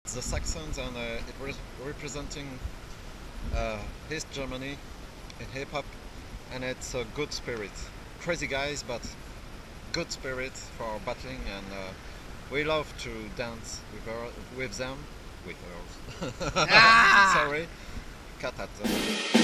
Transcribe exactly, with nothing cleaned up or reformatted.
The Saxons, and uh, it was representing uh, East Germany in hip hop, and it's a good spirit. Crazy guys, but good spirit for battling, and uh, we love to dance with her, with them, with her. Ah! Sorry, cut at them.